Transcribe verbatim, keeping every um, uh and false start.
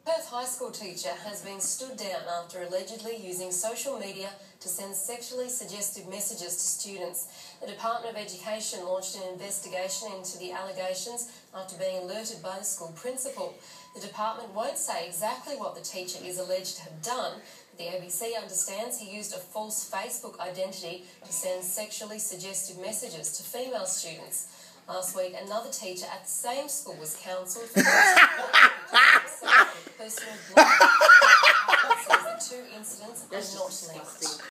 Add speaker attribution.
Speaker 1: Perth High School teacher has been stood down after allegedly using social media to send sexually suggestive messages to students. The Department of Education launched an investigation into the allegations after being alerted by the school principal. The department won't say exactly what the teacher is alleged to have done, but the A B C understands he used a false Facebook identity to send sexually suggestive messages to female students. Last week, another teacher at the same school was counselled for personal blame. The department says the two incidents are not linked.